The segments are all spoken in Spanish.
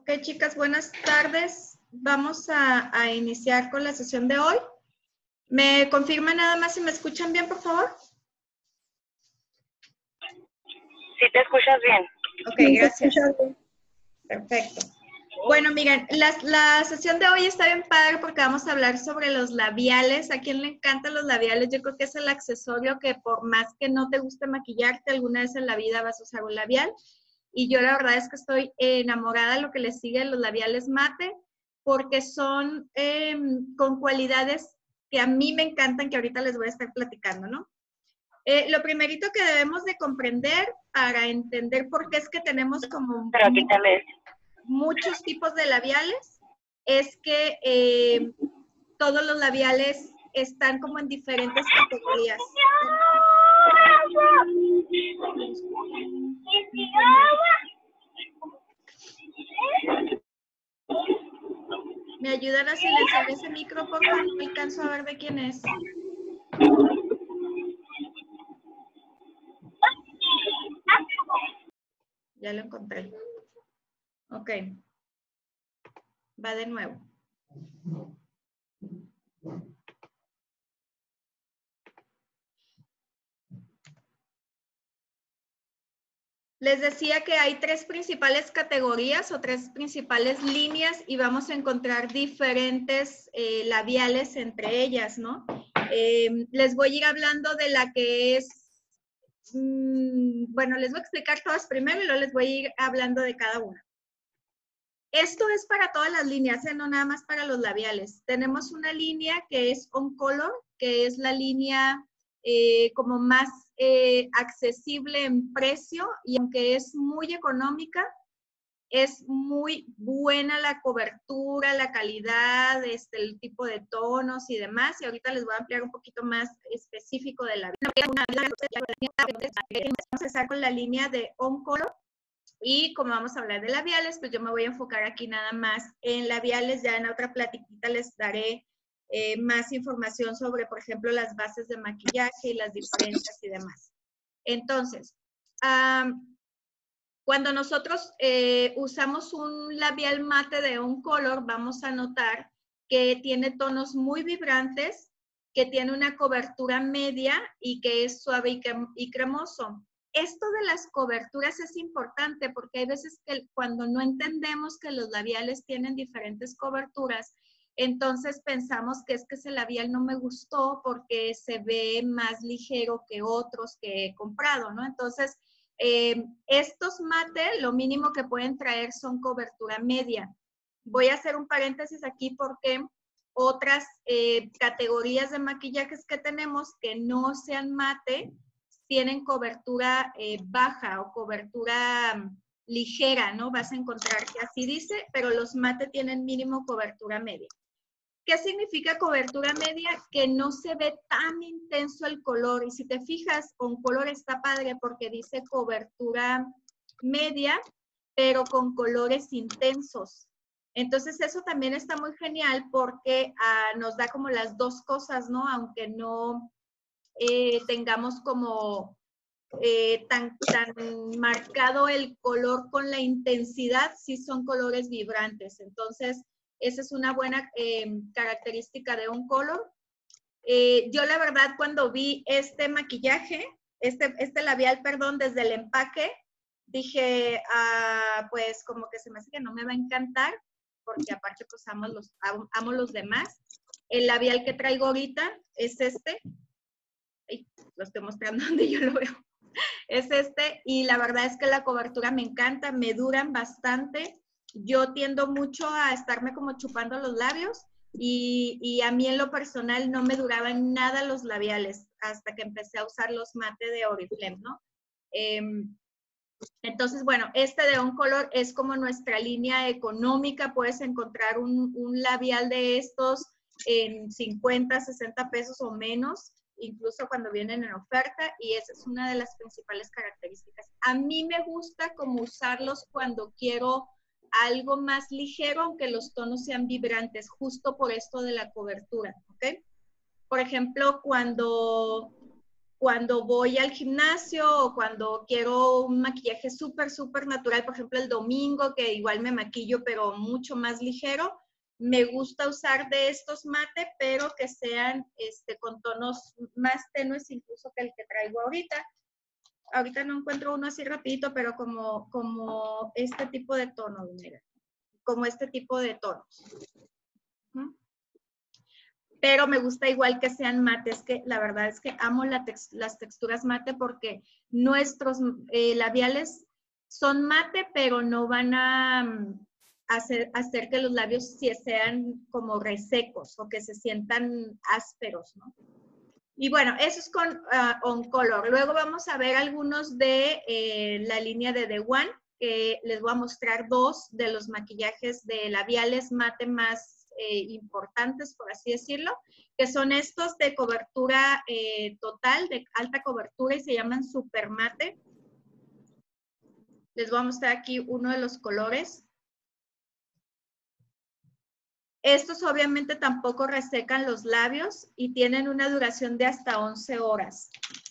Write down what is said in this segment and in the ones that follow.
Ok, chicas, buenas tardes. Vamos a iniciar con la sesión de hoy. ¿Me confirman nada más si me escuchan bien, por favor? Sí, te escuchas bien. Ok, gracias. Perfecto. Bueno, miren, la sesión de hoy está bien padre porque vamos a hablar sobre los labiales. ¿A quién le encantan los labiales? Yo creo que es el accesorio que por más que no te guste maquillarte, alguna vez en la vida vas a usar un labial. Y yo la verdad es que estoy enamorada de lo que le sigue a los labiales mate porque son con cualidades que a mí me encantan, que ahorita les voy a estar platicando, ¿no? Lo primerito que debemos de comprender para entender por qué es que tenemos como Pero quítale. muchos tipos de labiales es que todos los labiales están como en diferentes categorías. ¿Me ayudan a silenciar ese micro, por favor? No alcanzo a ver de quién es. Ya lo encontré. Ok. Va de nuevo. Les decía que hay tres principales categorías o tres principales líneas y vamos a encontrar diferentes labiales entre ellas, ¿no? Les voy a ir hablando de la que es, bueno, les voy a explicar todas primero y luego les voy a ir hablando de cada una. Esto es para todas las líneas, no nada más para los labiales. Tenemos una línea que es On Color, que es la línea como más accesible en precio y aunque es muy económica, es muy buena la cobertura, la calidad, el tipo de tonos y demás. Y ahorita les voy a ampliar un poquito más específico de la línea. Vamos a empezar con la línea de On Color. Y como vamos a hablar de labiales, pues yo me voy a enfocar aquí nada más en labiales. Ya en otra platiquita les daré más información sobre, por ejemplo, las bases de maquillaje y las diferencias y demás. Entonces, cuando nosotros usamos un labial mate de On Color, vamos a notar que tiene tonos muy vibrantes, que tiene una cobertura media y que es suave y cremoso. Esto de las coberturas es importante porque hay veces que cuando no entendemos que los labiales tienen diferentes coberturas, entonces pensamos que es que ese labial no me gustó porque se ve más ligero que otros que he comprado, ¿no? Entonces, estos mate, lo mínimo que pueden traer son cobertura media. Voy a hacer un paréntesis aquí porque otras categorías de maquillajes que tenemos que no sean mate, tienen cobertura baja o cobertura ligera, ¿no? Vas a encontrar que así dice, pero los mate tienen mínimo cobertura media. ¿Qué significa cobertura media? Que no se ve tan intenso el color. Y si te fijas, con color está padre porque dice cobertura media, pero con colores intensos. Entonces, eso también está muy genial porque nos da como las dos cosas, ¿no? Aunque no tengamos como tan marcado el color con la intensidad, sí son colores vibrantes. Entonces, esa es una buena característica de On Color. Yo la verdad cuando vi este maquillaje, este labial, perdón, desde el empaque, dije, pues como que se me hace que no me va a encantar, porque aparte pues amo los demás. El labial que traigo ahorita es este. Ay, lo estoy mostrando donde yo lo veo. Es este, y la verdad es que la cobertura me encanta, me duran bastante. Yo tiendo mucho a estarme como chupando los labios y a mí en lo personal no me duraban nada los labiales hasta que empecé a usar los mate de Oriflame, ¿no? Entonces, bueno, este de On Color es como nuestra línea económica. Puedes encontrar un labial de estos en 50, 60 pesos o menos, incluso cuando vienen en oferta, y esa es una de las principales características. A mí me gusta como usarlos cuando quiero algo más ligero, aunque los tonos sean vibrantes, justo por esto de la cobertura, ¿ok? Por ejemplo, cuando cuando voy al gimnasio o cuando quiero un maquillaje súper, súper natural, por ejemplo, el domingo, que igual me maquillo, pero mucho más ligero, me gusta usar de estos mate, pero que sean con tonos más tenues incluso que el que traigo ahorita. Ahorita no encuentro uno así rapidito, pero como este tipo de tonos, mira, como este tipo de tonos. Pero me gusta igual que sean mates, que la verdad es que amo las texturas mate porque nuestros labiales son mate, pero no van a hacer que los labios sean como resecos o que se sientan ásperos, ¿no? Y bueno, eso es con On Color. Luego vamos a ver algunos de la línea de The One, que les voy a mostrar dos de los maquillajes de labiales mate más importantes, por así decirlo, que son estos de cobertura total, de alta cobertura, y se llaman Super Mate. Les voy a mostrar aquí uno de los colores. Estos obviamente tampoco resecan los labios y tienen una duración de hasta 11 horas.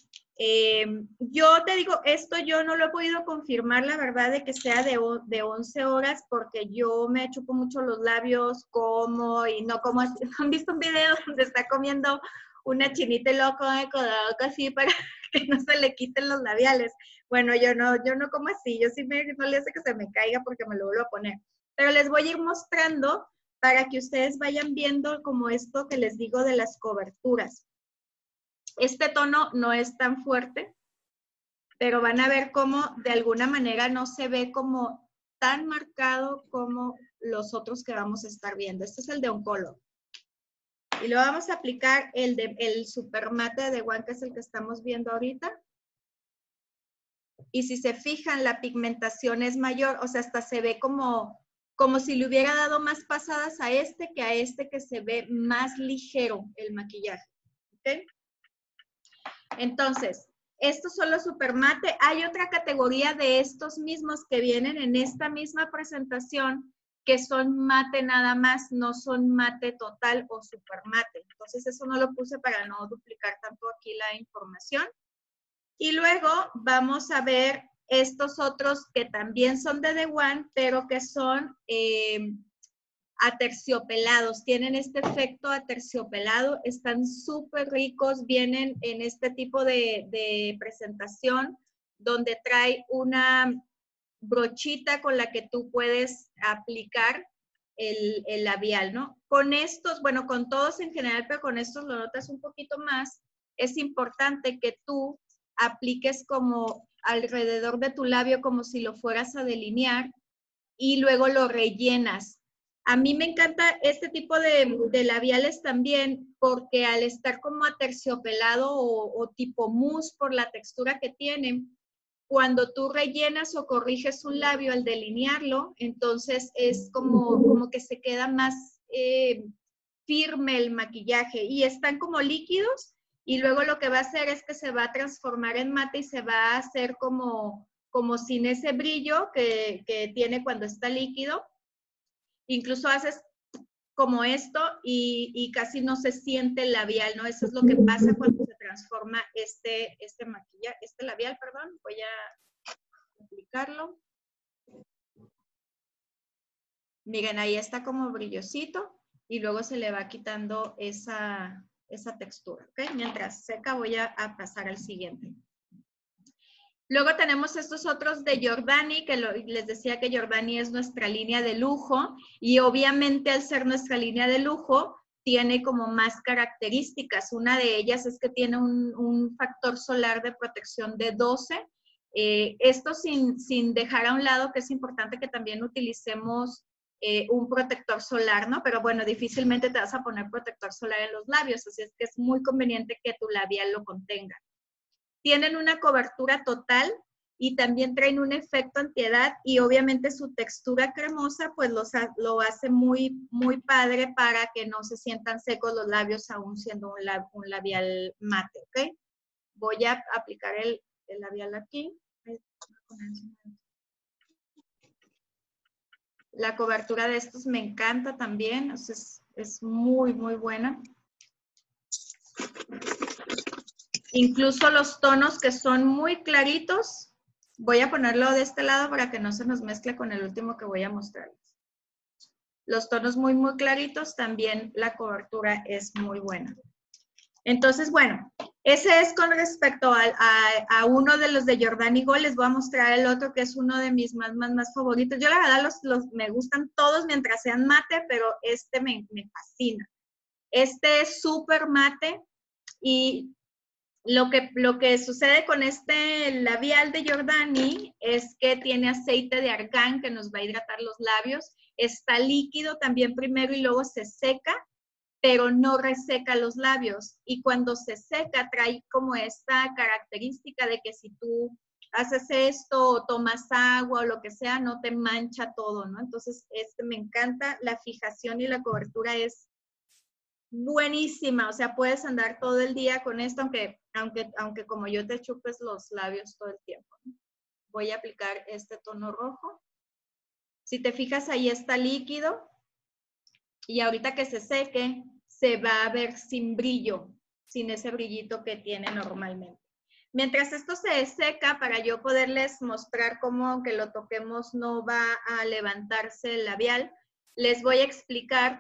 Yo te digo, esto yo no lo he podido confirmar, la verdad, de que sea de 11 horas, porque yo me chupo mucho los labios, como y no como así. ¿Han visto un video donde está comiendo una chinita y luego come con la boca así para que no se le quiten los labiales? Bueno, yo no como así, yo sí no le hace que se me caiga porque me lo vuelvo a poner. Pero les voy a ir mostrando para que ustedes vayan viendo como esto que les digo de las coberturas. Este tono no es tan fuerte, pero van a ver cómo de alguna manera no se ve como tan marcado como los otros que vamos a estar viendo. Este es el de On Color. Y lo vamos a aplicar el Super Mate de One, que es el que estamos viendo ahorita. Y si se fijan, la pigmentación es mayor, o sea, hasta se ve como si le hubiera dado más pasadas a este que se ve más ligero el maquillaje. ¿Ok? Entonces, estos son los Super Mate. Hay otra categoría de estos mismos que vienen en esta misma presentación, que son mate nada más, no son mate total o super mate. Entonces, eso no lo puse para no duplicar tanto aquí la información. Y luego vamos a ver estos otros que también son de The One, pero que son aterciopelados, tienen este efecto aterciopelado, están súper ricos, vienen en este tipo de presentación donde trae una brochita con la que tú puedes aplicar el labial, ¿no? Con estos, bueno, con todos en general, pero con estos lo notas un poquito más, es importante que tú apliques como alrededor de tu labio como si lo fueras a delinear y luego lo rellenas. A mí me encanta este tipo de labiales también porque al estar como aterciopelado o tipo mousse por la textura que tienen, cuando tú rellenas o corriges un labio al delinearlo, entonces es como que se queda más firme el maquillaje y están como líquidos y luego lo que va a hacer es que se va a transformar en mate y se va a hacer como sin ese brillo que tiene cuando está líquido. Incluso haces como esto y casi no se siente el labial, ¿no? Eso es lo que pasa cuando se transforma este labial, perdón. Voy a aplicarlo. Miren, ahí está como brillosito y luego se le va quitando esa textura, ¿ok? Mientras seca voy a pasar al siguiente. Luego tenemos estos otros de Giordani, que les decía que Giordani es nuestra línea de lujo y obviamente al ser nuestra línea de lujo tiene como más características. Una de ellas es que tiene un factor solar de protección de 12. Esto sin dejar a un lado que es importante que también utilicemos un protector solar, ¿no? Pero bueno, difícilmente te vas a poner protector solar en los labios, así es que es muy conveniente que tu labial lo contenga. Tienen una cobertura total y también traen un efecto antiedad y obviamente su textura cremosa pues lo hace muy, muy padre para que no se sientan secos los labios aún siendo un labial mate, ¿ok? Voy a aplicar el labial aquí. La cobertura de estos me encanta también, o sea, es muy, muy buena. Incluso los tonos que son muy claritos, voy a ponerlo de este lado para que no se nos mezcle con el último que voy a mostrarles. Los tonos muy, muy claritos, también la cobertura es muy buena. Entonces, bueno, ese es con respecto a uno de los de Giordani Gold. Les voy a mostrar el otro que es uno de mis más favoritos. Yo la verdad me gustan todos mientras sean mate, pero este me fascina. Este es súper mate y lo que sucede con este labial de Giordani es que tiene aceite de argán que nos va a hidratar los labios. Está líquido también primero y luego se seca, pero no reseca los labios. Y cuando se seca trae como esta característica de que si tú haces esto o tomas agua o lo que sea, no te mancha todo, ¿no? Entonces, me encanta. La fijación y la cobertura es buenísima. O sea, puedes andar todo el día con esto, aunque como yo te chupes los labios todo el tiempo, ¿no? Voy a aplicar este tono rojo. Si te fijas, ahí está líquido. Y ahorita que se seque, se va a ver sin brillo, sin ese brillito que tiene normalmente. Mientras esto se seca, para yo poderles mostrar cómo, aunque lo toquemos, no va a levantarse el labial, les voy a explicar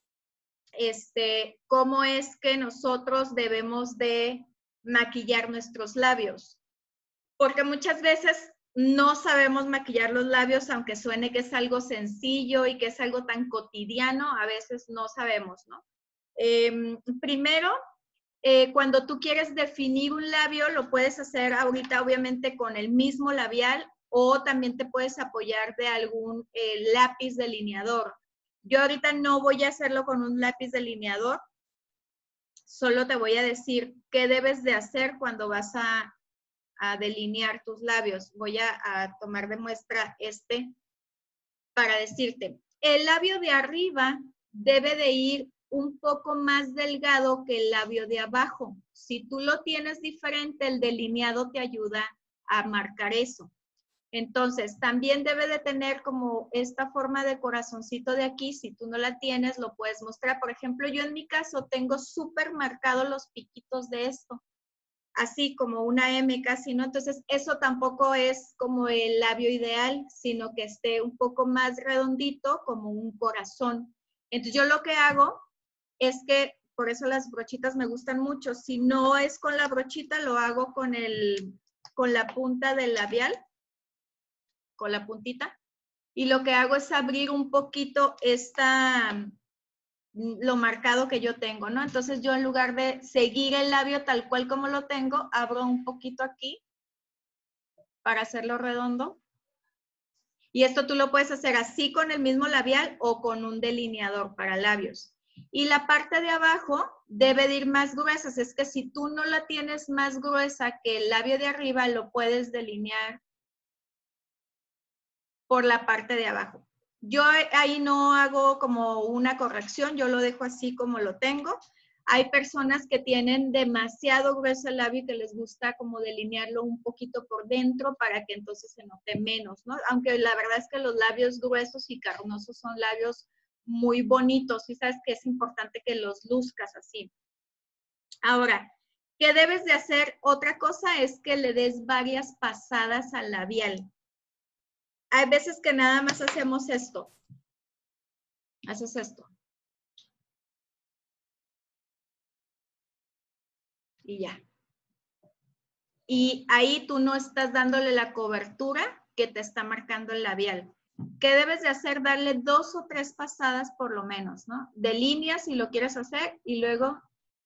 cómo es que nosotros debemos de maquillar nuestros labios. Porque muchas veces no sabemos maquillar los labios, aunque suene que es algo sencillo y que es algo tan cotidiano, a veces no sabemos, ¿no? Primero, cuando tú quieres definir un labio, lo puedes hacer ahorita obviamente con el mismo labial o también te puedes apoyar de algún lápiz delineador. Yo ahorita no voy a hacerlo con un lápiz delineador, solo te voy a decir qué debes de hacer cuando vas a delinear tus labios. Voy a tomar de muestra para decirte, el labio de arriba debe de ir un poco más delgado que el labio de abajo. Si tú lo tienes diferente, el delineado te ayuda a marcar eso. Entonces, también debe de tener como esta forma de corazoncito de aquí. Si tú no la tienes, lo puedes mostrar. Por ejemplo, yo en mi caso tengo súper marcados los piquitos de esto, así como una M casi, ¿no? Entonces, eso tampoco es como el labio ideal, sino que esté un poco más redondito, como un corazón. Entonces, yo lo que hago es que, por eso las brochitas me gustan mucho. Si no es con la brochita, lo hago con la punta del labial, con la puntita. Y lo que hago es abrir un poquito lo marcado que yo tengo, ¿no? Entonces yo en lugar de seguir el labio tal cual como lo tengo, abro un poquito aquí para hacerlo redondo. Y esto tú lo puedes hacer así con el mismo labial o con un delineador para labios. Y la parte de abajo debe de ir más gruesa. Es que si tú no la tienes más gruesa que el labio de arriba, lo puedes delinear por la parte de abajo. Yo ahí no hago como una corrección, yo lo dejo así como lo tengo. Hay personas que tienen demasiado grueso el labio y que les gusta como delinearlo un poquito por dentro para que entonces se note menos, ¿no? Aunque la verdad es que los labios gruesos y carnosos son labios muy bonitos y sabes que es importante que los luzcas así. Ahora, ¿qué debes de hacer? Otra cosa es que le des varias pasadas al labial. Hay veces que nada más hacemos esto. Haces esto. Y ya. Y ahí tú no estás dándole la cobertura que te está marcando el labial. ¿Qué debes de hacer? Darle 2 o 3 pasadas por lo menos, ¿no? De línea si lo quieres hacer y luego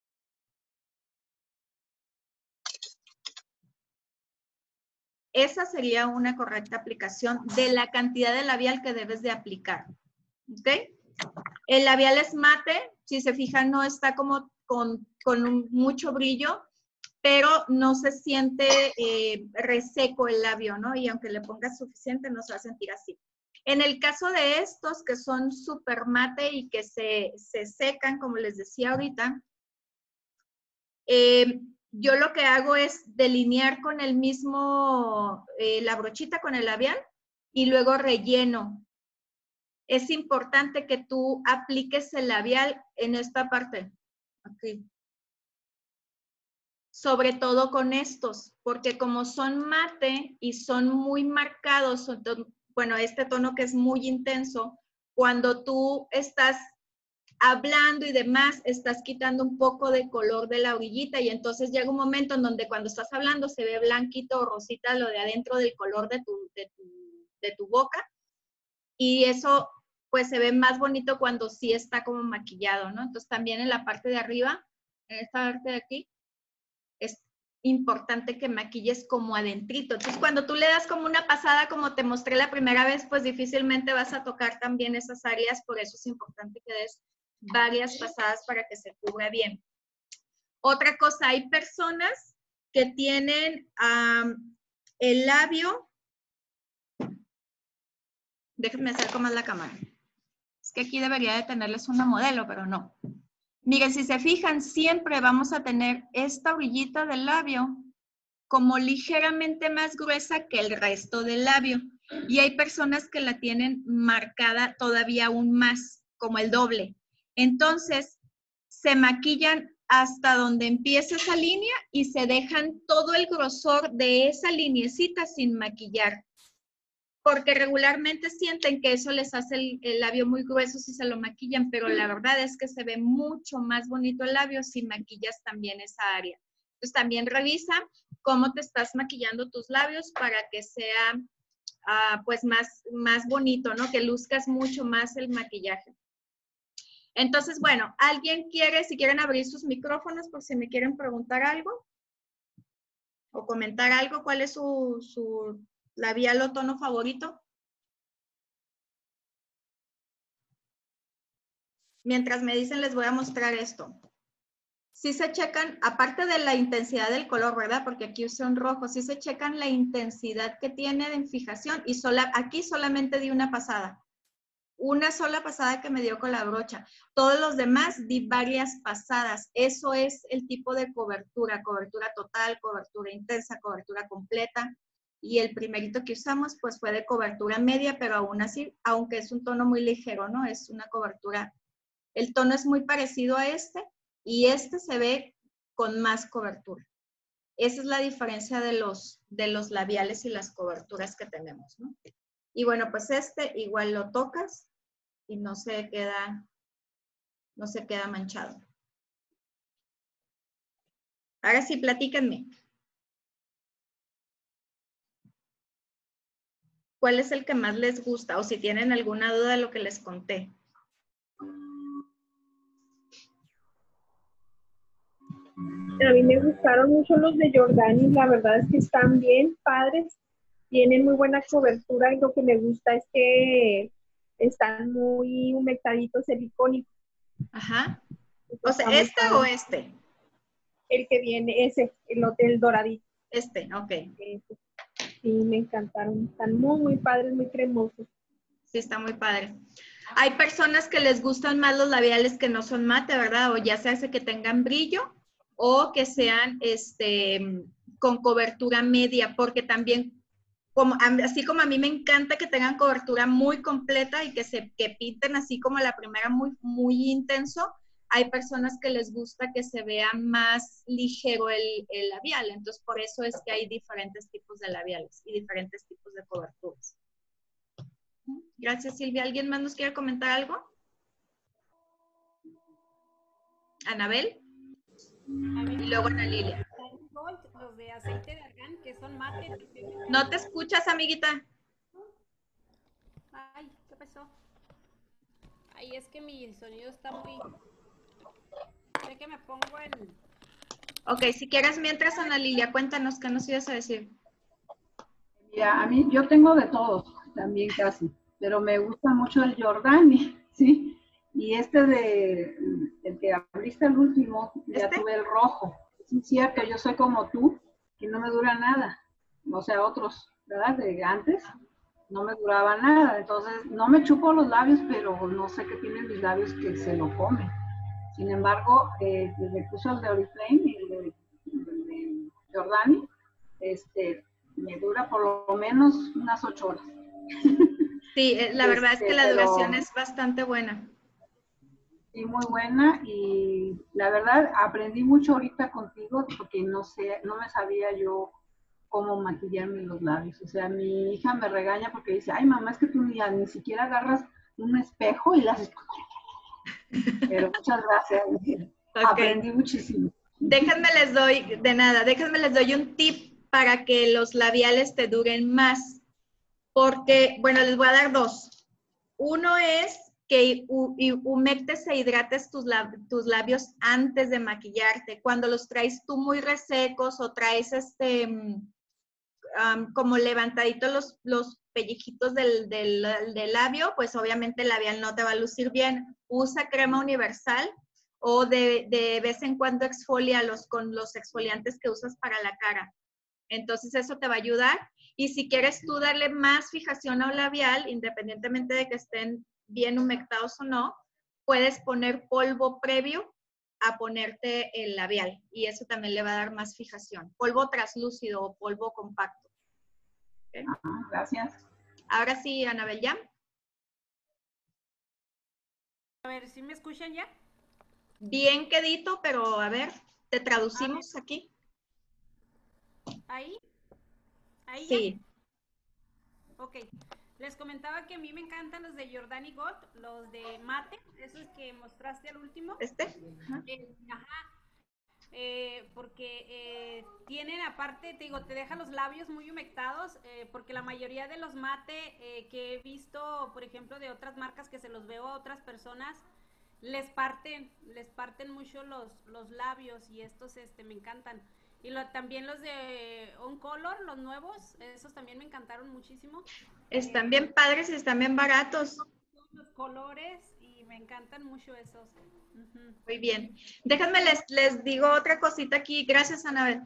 esa sería una correcta aplicación de la cantidad de labial que debes de aplicar. ¿Ok? El labial es mate, si se fijan no está como con mucho brillo, pero no se siente reseco el labio, ¿no? Y aunque le pongas suficiente, no se va a sentir así. En el caso de estos que son súper mate y que se secan, como les decía ahorita, yo lo que hago es delinear con el mismo, la brochita con el labial y luego relleno. Es importante que tú apliques el labial en esta parte, aquí. sobre todo con estos, porque como son mate y son muy marcados, bueno, este tono que es muy intenso, cuando tú estás hablando y demás, estás quitando un poco de color de la orillita y entonces llega un momento en donde cuando estás hablando se ve blanquito o rosita lo de adentro del color de tu boca y eso pues se ve más bonito cuando sí está como maquillado, ¿no? Entonces también en la parte de arriba, en esta parte de aquí, es importante que maquilles como adentrito. Entonces, cuando tú le das como una pasada, como te mostré la primera vez, pues difícilmente vas a tocar también esas áreas, por eso es importante que des varias pasadas para que se cubra bien. Otra cosa, hay personas que tienen el labio, déjenme acerco más la cámara. Es que aquí debería de tenerles una modelo, pero no. Miren, si se fijan, siempre vamos a tener esta orillita del labio como ligeramente más gruesa que el resto del labio. Y hay personas que la tienen marcada todavía aún más, como el doble. Entonces, se maquillan hasta donde empieza esa línea y se dejan todo el grosor de esa linecita sin maquillar. Porque regularmente sienten que eso les hace el labio muy grueso si se lo maquillan, pero la verdad es que se ve mucho más bonito el labio si maquillas también esa área. Entonces también revisa cómo te estás maquillando tus labios para que sea pues más bonito, ¿no? Que luzcas mucho más el maquillaje. Entonces, bueno, ¿alguien quiere, si quieren abrir sus micrófonos por si me quieren preguntar algo? O comentar algo, ¿cuál es su labial o tono favorito? Mientras me dicen, les voy a mostrar esto. Si se checan, aparte de la intensidad del color, ¿verdad? Porque aquí usé un rojo, si se checan la intensidad que tiene en fijación y aquí solamente di una pasada. Una sola pasada que me dio con la brocha. Todos los demás di varias pasadas. Eso es el tipo de cobertura. Cobertura total, cobertura intensa, cobertura completa. Y el primerito que usamos pues fue de cobertura media, pero aún así, aunque es un tono muy ligero, ¿no? Es una cobertura. El tono es muy parecido a este y este se ve con más cobertura. Esa es la diferencia de los labiales y las coberturas que tenemos, ¿no? Y bueno, pues este igual lo tocas y no se queda manchado. Ahora sí, platícanme. ¿Cuál es el que más les gusta? O si tienen alguna duda de lo que les conté. A mí me gustaron mucho los de Jordani, la verdad es que están bien padres, tienen muy buena cobertura y lo que me gusta es que están muy humectaditos el icónico. Ajá. O sea, ¿este o este? El que viene, ese, el doradito. Este, ok. Sí, me encantaron, están muy, muy padres, muy cremosos. Sí, está muy padre. Hay personas que les gustan más los labiales que no son mate, ¿verdad? O ya se hace que tengan brillo o que sean con cobertura media, porque también, así como a mí me encanta que tengan cobertura muy completa y que pinten así como la primera muy, muy intenso, hay personas que les gusta que se vea más ligero el labial. Entonces, por eso es que hay diferentes tipos de labiales y diferentes tipos de coberturas. Gracias, Silvia. ¿Alguien más nos quiere comentar algo? ¿Anabel? Y luego Ana Lilia. Los de aceite de argán, que son mate. ¿No te escuchas, amiguita? Ay, ¿qué pasó? Ay, es que mi sonido está muy... Sé que me pongo en... Ok, si quieres, mientras, Ana Lilia, cuéntanos qué nos ibas a decir. Mira, yo tengo de todos, también casi, pero me gusta mucho el Jordani, ¿sí? Y el que abriste el último, ya tuve el rojo. Sí, es cierto, yo soy como tú, que no me dura nada. O sea, otros, ¿verdad? De antes, no me duraba nada. Entonces, no me chupo los labios, pero no sé qué tienen mis labios que se lo comen. Sin embargo, me puso el de Oriflame y el de Jordani, me dura por lo menos unas 8 horas. Sí, la verdad es que la duración es bastante buena. Sí, muy buena y la verdad aprendí mucho ahorita contigo porque no sé, no me sabía yo cómo maquillarme los labios. O sea, mi hija me regaña porque dice, ay mamá, es que tú ni siquiera agarras un espejo y las haces. Pero muchas gracias. Okay. Aprendí muchísimo. Déjenme les doy un tip para que los labiales te duren más. Porque, bueno, les voy a dar dos. Uno es que humectes e hidrates tus labios antes de maquillarte. Cuando los traes tú muy resecos o traes como levantaditos los pellejitos del labio, pues obviamente el labial no te va a lucir bien. Usa crema universal o de vez en cuando exfolia con los exfoliantes que usas para la cara. Entonces eso te va a ayudar. Y si quieres tú darle más fijación a un labial, independientemente de que estén bien humectados o no, puedes poner polvo previo a ponerte el labial y eso también le va a dar más fijación. Polvo traslúcido o polvo compacto. ¿Okay? Gracias. Ahora sí, Anabel, ¿ya? A ver, ¿sí me escuchan ya? Bien quedito, pero a ver, te traducimos aquí. ¿Ahí? ¿Ahí sí. Ya? Ok. Les comentaba que a mí me encantan los de Jordani Gold, los de mate, esos que mostraste al último. Ajá. Porque tienen aparte, te digo, te deja los labios muy humectados, porque la mayoría de los mate que he visto, por ejemplo, de otras marcas que se los veo a otras personas, les parten mucho los labios y estos me encantan. Y también los de On Color, los nuevos, esos también me encantaron muchísimo. Están bien padres y están bien baratos. Los colores y me encantan mucho esos. Muy bien. Déjenme les digo otra cosita aquí. Gracias, Anabel.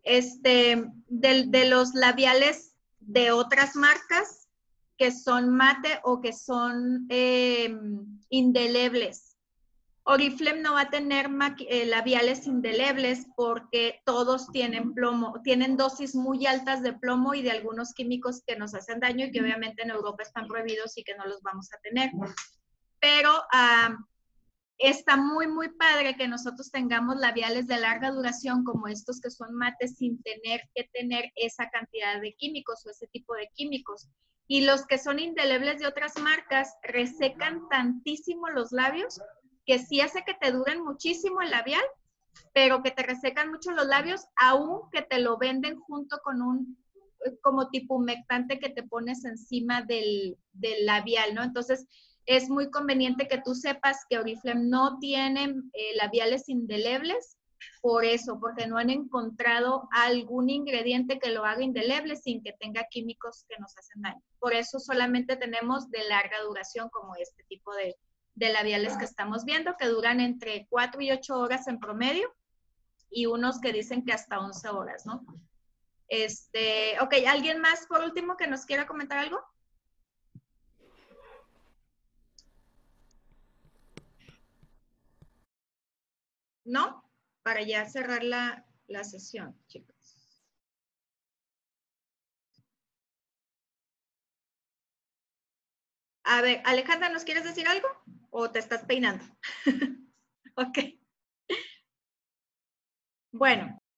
De los labiales de otras marcas que son mate o que son indelebles. Oriflame no va a tener labiales indelebles porque todos tienen plomo, tienen dosis muy altas de plomo y de algunos químicos que nos hacen daño y que obviamente en Europa están prohibidos y que no los vamos a tener. Pero está muy, muy padre que nosotros tengamos labiales de larga duración como estos que son mates sin tener que tener esa cantidad de químicos o ese tipo de químicos. Y los que son indelebles de otras marcas resecan tantísimo los labios que sí hace que te duren muchísimo el labial, pero que te resecan mucho los labios, aun que te lo venden junto con un como tipo humectante que te pones encima del labial, ¿no? Entonces, es muy conveniente que tú sepas que Oriflame no tiene labiales indelebles por eso, porque no han encontrado algún ingrediente que lo haga indeleble sin que tenga químicos que nos hacen daño. Por eso solamente tenemos de larga duración como este tipo de labiales que estamos viendo, que duran entre 4 y 8 horas en promedio, y unos que dicen que hasta 11 horas, ¿no? Ok, ¿alguien más por último que nos quiera comentar algo? ¿No? Para ya cerrar la sesión, chicos. A ver, Alejandra, ¿nos quieres decir algo? ¿O te estás peinando? Ok. Bueno.